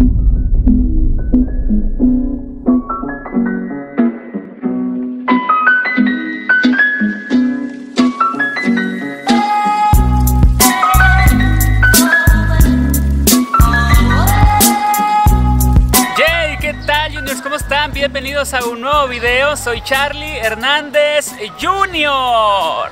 ¿Cómo están? Bienvenidos a un nuevo video. Soy Charlie Hernández Jr.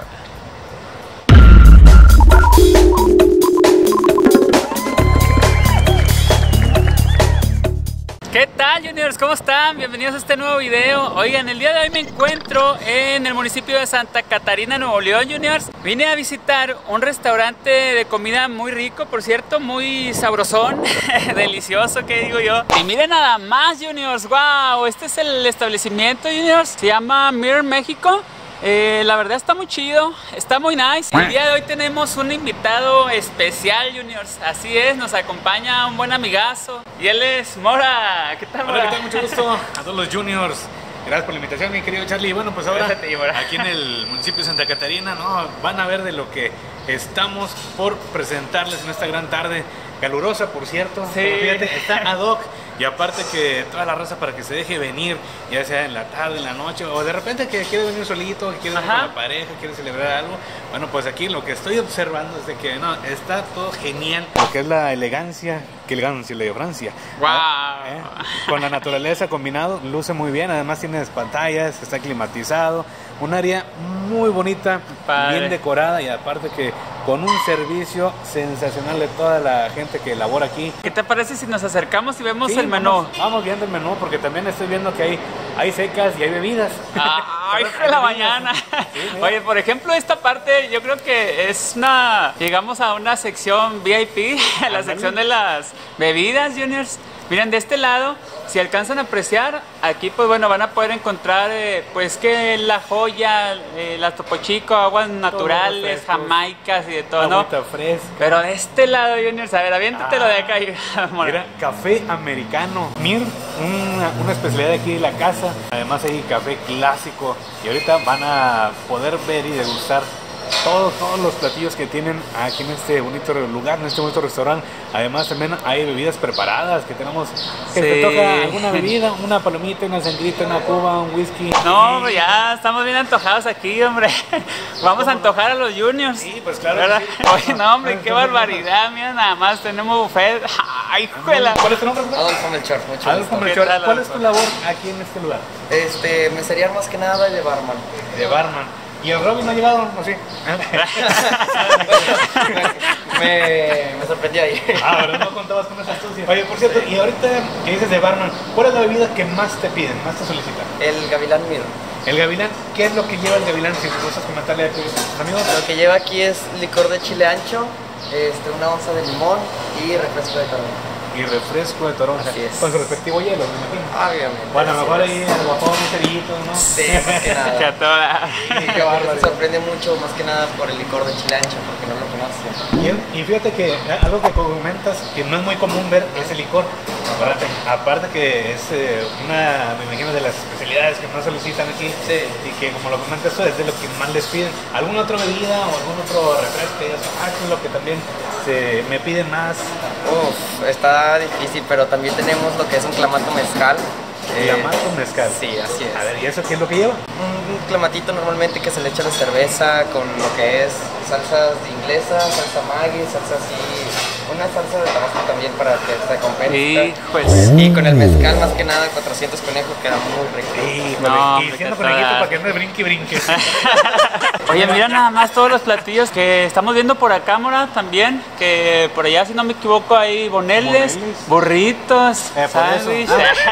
¿Qué tal, Juniors? ¿Cómo están? Bienvenidos a este nuevo video. Oigan, el día de hoy me encuentro en el municipio de Santa Catarina, Nuevo León, Juniors. Vine a visitar un restaurante de comida muy rico, por cierto, muy sabrosón, delicioso, ¿qué digo yo? Y miren nada más, Juniors, wow, este es el establecimiento, Juniors. Se llama Mir México. La verdad está muy chido, está muy nice. El día de hoy tenemos un invitado especial, Juniors. Así es, nos acompaña un buen amigazo y él es Mora. ¿Qué tal, Mora? Hola, ¿qué tal? Mucho gusto a todos los Juniors. Gracias por la invitación, mi querido Charlie. Bueno, pues ahora aquí en el municipio de Santa Catarina, ¿no? Van a ver de lo que estamos por presentarles en esta gran tarde calurosa, por cierto. Sí. Pero fíjate, está ad hoc. Y aparte que toda la raza para que se deje venir, ya sea en la tarde, en la noche, o de repente que quiere venir solito, que quiere venir con la pareja, quiere celebrar algo. Bueno, pues aquí lo que estoy observando es de que no, está todo genial. Lo que es la elegancia, que elegancia de Francia. ¡Wow! Con la naturaleza combinado, luce muy bien. Además tiene pantallas, está climatizado. Un área muy bonita, padre, bien decorada y aparte que con un servicio sensacional de toda la gente que labora aquí. ¿Qué te parece si nos acercamos y vemos Sí, el menú? Vamos viendo el menú porque también estoy viendo que hay secas y hay bebidas. ¡Ay, hijo de la mañana! Sí, oye, por ejemplo, esta parte yo creo que es una... Llegamos a una sección VIP, la sección de las bebidas, Juniors. Miren, de este lado, si alcanzan a apreciar, aquí pues bueno, van a poder encontrar pues que la joya, las Topo Chico, aguas naturales, jamaicas y de todo, ¿no? Agüita fresca. Pero de este lado, Juniors, a ver, aviéntatelo de acá. Mira, café americano. Mir, una especialidad de aquí de la casa. Además hay café clásico y ahorita van a poder ver y degustar todos los platillos que tienen aquí en este bonito lugar, en este bonito restaurante. Además también hay bebidas preparadas que tenemos, que te toca alguna bebida, una palomita, una sangrita, una cuba, un whisky. No, hombre, ya estamos bien antojados aquí, hombre. Vamos a antojar a los Juniors. Sí, pues claro que sí. Oye, no, hombre, qué barbaridad, mira, nada más tenemos buffet. Ay, juela. ¿Cuál es tu nombre? Adolfo Melchor, mucho Adolfo Melchor. ¿Cuál es tu labor aquí en este lugar? Meseriar más que nada y de barman. De barman. ¿Y el Robin no ha llegado? ¿O sí? me sorprendí ahí. Pero no contabas con esa astucia. Oye, por cierto, y ahorita que dices de barman, ¿cuál es la bebida que más te piden, más te solicitan? El Gavilán Mir. ¿El Gavilán? ¿Qué es lo que lleva el Gavilán? Si me gustas comentarle a tus amigos. Lo que lleva aquí es licor de chile ancho, una onza de limón y refresco de toronja. Y refresco de toronja. Así es. Con su respectivo hielo, me imagino. Obviamente. Bueno, a lo mejor ahí el guapón, un cerillito, ¿no? Sí, más que nada. Sí, qué bárbaro. Me sorprende mucho, más que nada por el licor de chile ancho, porque no lo conocen. Y fíjate que algo que comentas que no es muy común ver es el licor. Aparte que es me imagino, de las especialidades que más solicitan aquí. Sí. Y que como lo comentas tú, es de lo que más les piden. ¿Alguna otra bebida o algún otro refresco? Es lo que también me piden más. Está difícil, pero también tenemos lo que es un clamato mezcal. Clamato mezcal. Sí, así es. A ver, ¿y eso qué es lo que lleva? Un clamatito normalmente que se le echa la cerveza con lo que es salsas inglesa, salsa Maggi, salsa así, una salsa de tabasco también para que se compense. Sí, pues. Y con el mezcal más que nada 400 conejos queda muy rico. Sí, no, y siendo conejito para que no me brinque. Oye, mira nada más todos los platillos que estamos viendo por acá, Mora, también, que por allá, si no me equivoco, hay boneles, burritos, sándwich.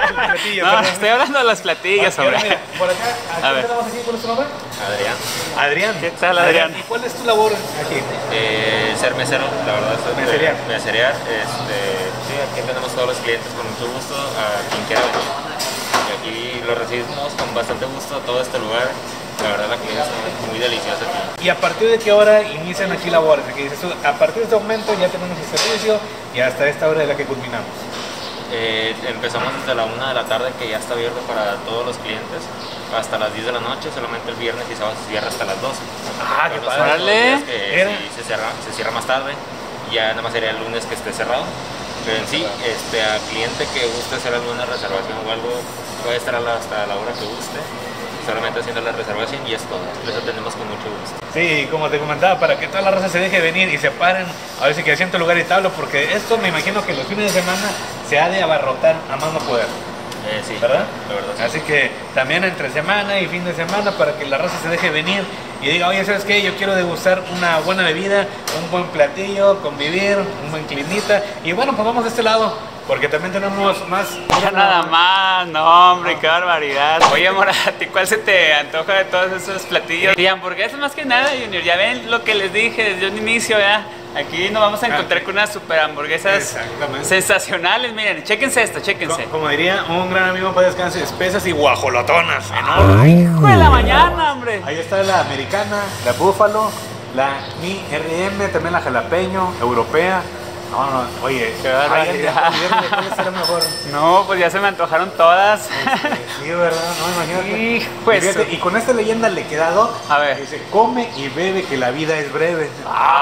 No, estoy hablando de los platillos, hombre. Mira, por acá, A ver. tenemos aquí, ¿cuál es tu nombre? Adrián, Adrián. ¿Qué tal, Adrián? ¿Y cuál es tu labor aquí? ser mesero, la verdad, Meseriar. meseriar. Sí, aquí tenemos todos los clientes con mucho gusto, a quien quiera venir. Y aquí lo recibimos con bastante gusto a todo este lugar. La verdad, la comida es muy deliciosa aquí. ¿Y a partir de qué hora inician aquí labores? Aquí dices tú, a partir de este momento ya tenemos el servicio y hasta esta hora de la que culminamos. Empezamos desde la 1 de la tarde, que ya está abierto para todos los clientes, hasta las 10 de la noche, solamente el viernes y sábado se cierra hasta las 12. Ah, qué Los padre. otros días que Era. sí se cierra más tarde, ya nada más sería el lunes que esté cerrado. Pero en sí, a cliente que guste hacer alguna reservación o algo, puede estar hasta la hora que guste, solamente haciendo la reservación y es todo. Les atendemos con mucho gusto. Sí, como te comentaba, para que toda la raza se deje venir y se paren, a ver si que asiento lugar y tablo, porque esto me imagino que los fines de semana se ha de abarrotar a más no poder. Sí, ¿verdad? la verdad. Sí. Así que también entre semana y fin de semana para que la raza se deje venir y diga, oye, ¿sabes qué? Yo quiero degustar una buena bebida, un buen platillo, convivir, un buen climita. Y bueno, pues vamos de este lado, porque también tenemos más... Ya nada más, no hombre, qué barbaridad. Oye, Mora, ¿a ti cuál se te antoja de todos esos platillos? Y hamburguesas más que nada, Junior, ya ven lo que les dije desde un inicio, ¿verdad? Aquí nos vamos a encontrar con unas super hamburguesas sensacionales. Miren, chéquense esto, chéquense. Como diría un gran amigo para descanse, espesas y guajolotonas. ¡Ay, hijo de la mañana, hombre! Ahí está la americana, la búfalo, la mi RM, también la jalapeño, europea. No, oye, qué barbaridad. ¿Cuál será mejor? No, pues ya se me antojaron todas. Sí, ¿verdad? No, imagínate. Hijo, y con esta leyenda le quedado, a ver. Dice, come y bebe que la vida es breve.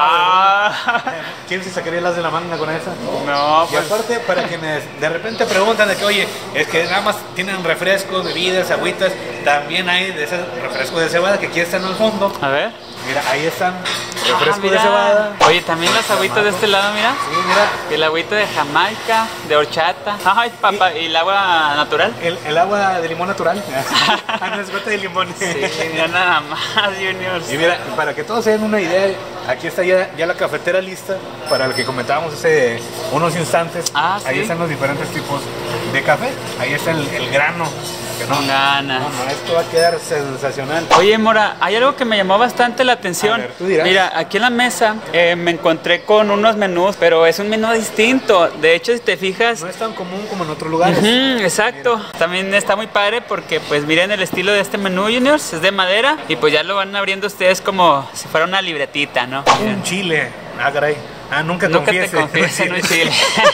¿Quién se sacaría las de la manga con esa? No, pues. Y aparte, para quienes de repente preguntan de que, oye, es que nada más tienen refrescos, bebidas, agüitas, también hay de esos refrescos de cebada que aquí están al fondo. A ver. Mira, ahí están, refrescos de cebada. Oye, también las agüitas de este lado, mira. Sí, mira. El agüita de Jamaica, de horchata. Ay, papá, ¿y el agua natural? El agua de limón natural. No es gota de limón. Sí, mira nada más, Junior. Y mira, para que todos se den una idea, aquí está ya la cafetera lista para el que comentábamos hace unos instantes. ¿Sí? Ahí están los diferentes tipos de café. Ahí está el grano. Con ganas. No, esto va a quedar sensacional. Oye, Mora, hay algo que me llamó bastante la atención. A ver, tú dirás. Mira, aquí en la mesa me encontré con unos menús, pero es un menú distinto. De hecho, si te fijas... No es tan común como en otros lugares. Exacto. Mira. También está muy padre porque, pues, miren el estilo de este menú, Juniors. Es de madera y pues ya lo van abriendo ustedes como si fuera una libretita, ¿no? Un chile. Caray. Nunca te confieses en un chile.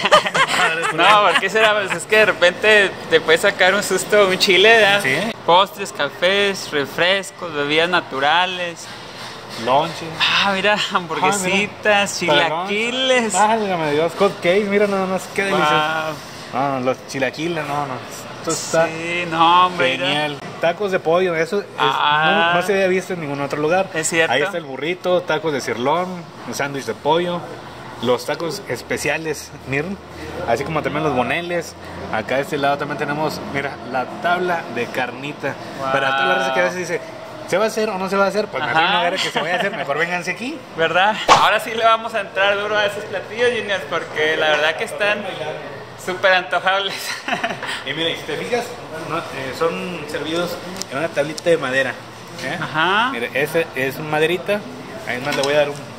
No, porque será, pues es que de repente te puede sacar un susto un chile, ¿verdad? Sí. Postres, cafés, refrescos, bebidas naturales. Lonche. Mira, hamburguesitas, chilaquiles. Válgame Dios, hot cakes, mira nada más, qué delicioso. No, los chilaquiles, no. Esto está no, hombre, genial. Mira. Tacos de pollo, eso no se había visto en ningún otro lugar. Es cierto. Ahí está el burrito, tacos de cirlón, un sándwich de pollo, los tacos especiales, miren, así como también los boneles. Acá de este lado también tenemos, mira, la tabla de carnita. Para toda la raza que a veces dice, ¿se va a hacer o no se va a hacer? Pues mejor no haga que se vaya a hacer, mejor vénganse aquí. ¿Verdad? Ahora sí le vamos a entrar duro a esos platillos, Junior, porque la verdad que están súper antojables. Y mira, y si te fijas, son servidos en una tablita de madera. Ajá. Mira, ese es maderita. Ahí más le voy a dar un...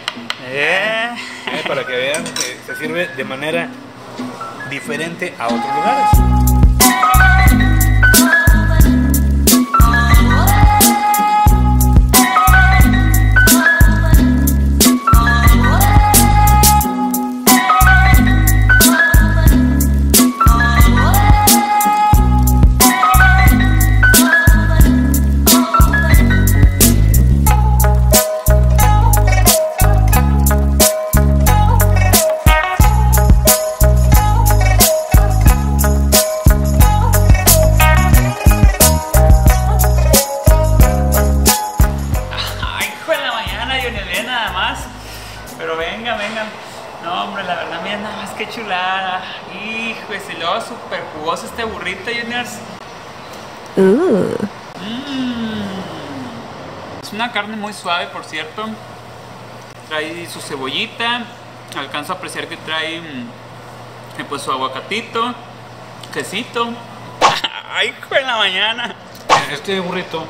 para que vean que se sirve de manera diferente a otros lugares. No, hombre, la verdad, mira nada más que chulada. Hijo, y luego súper jugoso este burrito, Juniors. Es una carne muy suave, por cierto. Trae su cebollita. Alcanzo a apreciar que trae pues su aguacatito, quesito. ¡Ay, hijo de la mañana! Este burrito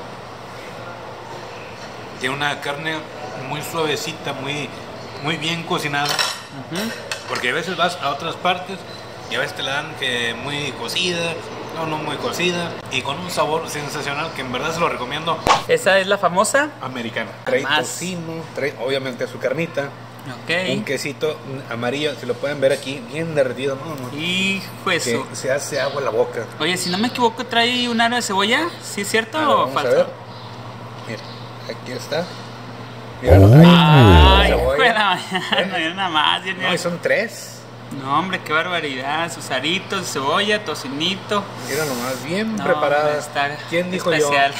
tiene una carne muy suavecita, muy bien cocinada. Porque a veces vas a otras partes y a veces te la dan que muy cocida, no muy cocida, y con un sabor sensacional que en verdad se lo recomiendo. ¿Esa es la famosa? Americana. Trae tocino, trae obviamente su carnita. Un quesito amarillo, si lo pueden ver aquí, bien derretido. Hijo eso. Que se hace agua en la boca. Oye, si no me equivoco, trae un aro de cebolla. ¿Sí es cierto o vamos falso? A ver. Mira, aquí está. Míralo, ahí está. Ay, hijo de la mañana, nada más. No, y son tres. No, hombre, qué barbaridad. Sus aritos, cebolla, tocinito. Mira nomás, bien No, preparada. hombre, está ¿Quién dijo especial.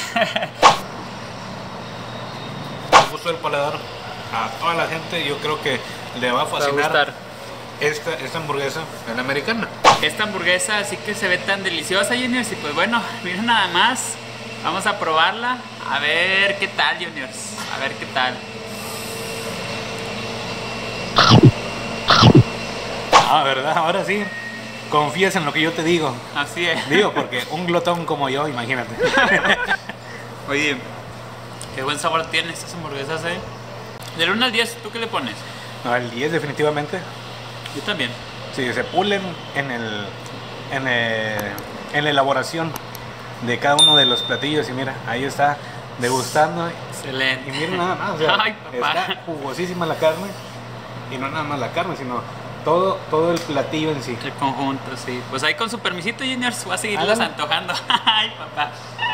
Con gusto del paladar a toda la gente, yo creo que le va a Va a fascinar gustar. esta hamburguesa en la americana. Esta hamburguesa así que se ve tan deliciosa, Juniors. Y pues bueno, miren nada más. Vamos a probarla. A ver qué tal, Juniors. A ver qué tal. Ah, ¿verdad? Ahora sí, confías en lo que yo te digo. Así es. Digo, porque un glotón como yo, imagínate. Oye, qué buen sabor tienen estas hamburguesas, ¿eh? Del 1 al 10, ¿tú qué le pones? No, el 10 definitivamente. Yo también. Sí, se pulen en la elaboración de cada uno de los platillos. Y mira, ahí está degustando. Excelente. Y miren nada más, o sea, Ay, papá. está jugosísima la carne. Y no nada más la carne, sino todo el platillo en sí. El conjunto, sí. Pues ahí con su permisito, Juniors, voy a seguirlos Hágalo. antojando. Ay, papá.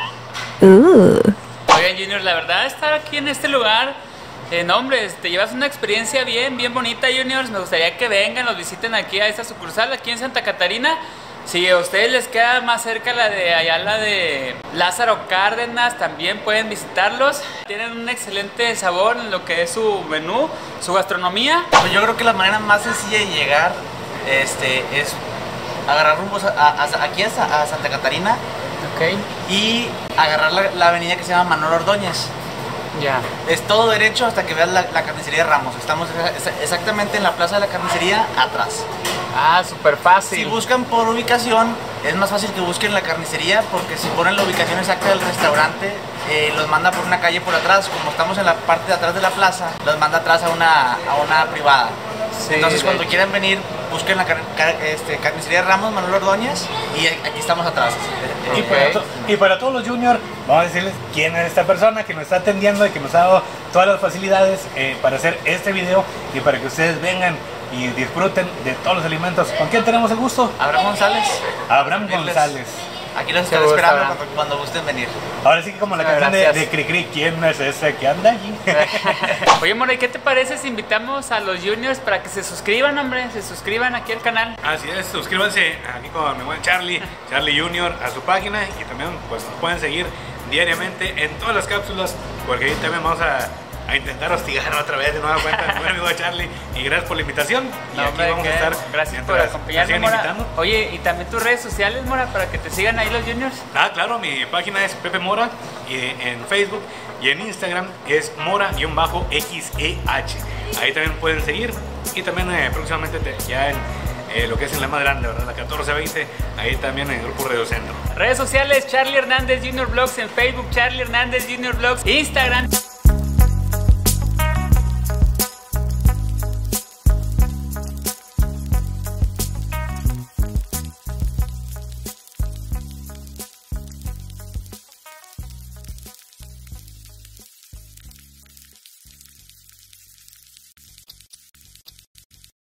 Oigan, Juniors, la verdad, estar aquí en este lugar, no, hombre, te llevas una experiencia bien bonita, Juniors. Me gustaría que vengan, los visiten aquí a esta sucursal, aquí en Santa Catarina. Si a ustedes les queda más cerca la de allá, la de Lázaro Cárdenas, también pueden visitarlos. Tienen un excelente sabor en lo que es su menú, su gastronomía. Pues yo creo que la manera más sencilla de llegar es agarrar rumbo aquí a Santa Catarina Ok. y agarrar la avenida que se llama Manuel Ordóñez. Ya. Es todo derecho hasta que veas la carnicería de Ramos. Estamos exactamente en la plaza de la carnicería atrás. Ah, súper fácil. Si buscan por ubicación, es más fácil que busquen la carnicería, porque si ponen la ubicación exacta del restaurante, los manda por una calle por atrás. Como estamos en la parte de atrás de la plaza, los manda atrás a una privada. Sí, Entonces cuando de- quieran venir, busquen la carnicería de Ramos, Manuel Ordóñez, y aquí estamos atrás. Y para todos los juniors, vamos a decirles quién es esta persona que nos está atendiendo y que nos ha dado todas las facilidades para hacer este video y para que ustedes vengan y disfruten de todos los alimentos. ¿Con quién tenemos el gusto? Abraham González. Abraham Servirles. González. Aquí los estaré Qué gusto, esperando Abraham. cuando gusten venir. Ahora sí que como la Muchas canción gracias. de Cricri, ¿quién es ese que anda allí? Oye, Moray, ¿qué te parece si invitamos a los juniors para que se suscriban, hombre? Se suscriban aquí al canal. Así es, suscríbanse aquí con mi buen Charlie Junior a su página y también pues nos pueden seguir diariamente en todas las cápsulas porque ahí también vamos a intentar hostigar otra vez de nueva cuenta a mi amigo Charlie y gracias por la invitación y No, aquí hombre, vamos a ¿qué? estar Gracias por mientras acompañarme, nos sigan Mora. invitando. Oye, y también tus redes sociales, Mora, para que te sigan ahí los juniors. Ah, claro, mi página es Pepe Mora y en Facebook y en Instagram es Mora-XEH. Ahí también pueden seguir y también próximamente ya en lo que es en la más grande, ¿verdad? La 1420, ahí también en el Grupo Radio Centro. Redes sociales, Charlie Hernández Junior Vlogs en Facebook, Charlie Hernández Junior Vlogs, Instagram.